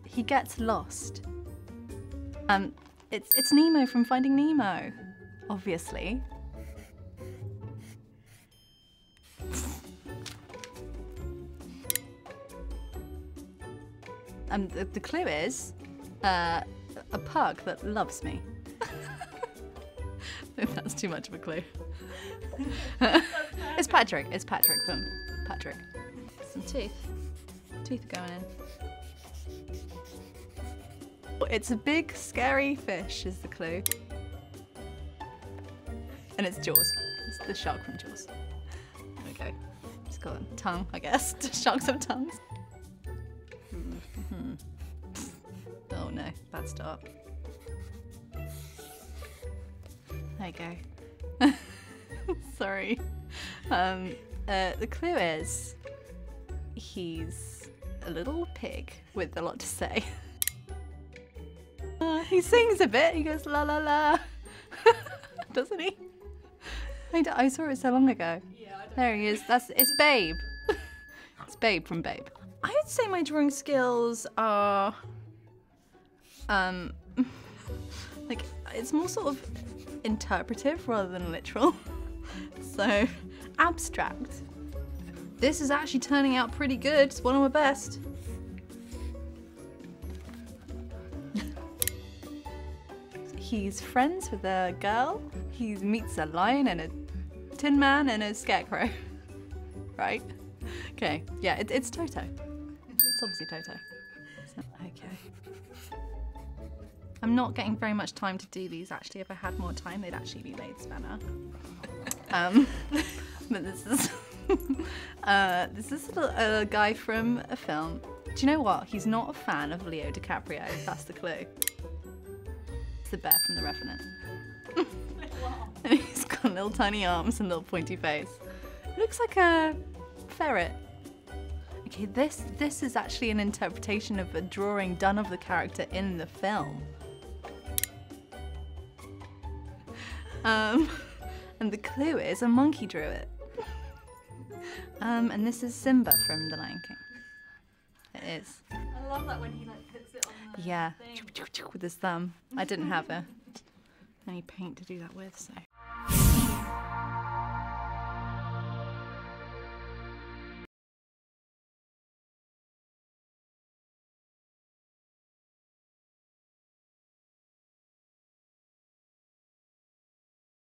he gets lost. It's Nemo from Finding Nemo, obviously. And the clue is a pug that loves me. If that's too much of a clue. It's Patrick. It's Patrick from Patrick. Some teeth. Teeth are going in. It's a big, scary fish is the clue. And it's Jaws. It's the shark from Jaws. Okay. It's got a tongue, I guess. Sharks have tongues. Oh no, bad start. There you go. Sorry. The clue is he's a little pig with a lot to say. He sings a bit. He goes la la la. Doesn't he? I saw it so long ago. Yeah, there he is. It's Babe. It's Babe from Babe. I would say my drawing skills are like it's more sort of interpretive rather than literal. So abstract. This is actually turning out pretty good. It's one of my best. He's friends with a girl. He meets a lion and a tin man and a scarecrow. Right? Okay. Yeah, it's Toto. It's obviously Toto. So, okay. I'm not getting very much time to do these actually. If I had more time, they'd actually be made better. But this is a guy from a film. Do you know what? He's not a fan of Leo DiCaprio. That's the clue. It's the bear from The Revenant. And he's got little tiny arms and little pointy face. Looks like a ferret. Okay, this is actually an interpretation of a drawing done of the character in the film. And the clue is a monkey drew it. And this is Simba from The Lion King. It is. I love that when he like puts it on the yeah, thing. with his thumb. I didn't have any paint to do that with, so.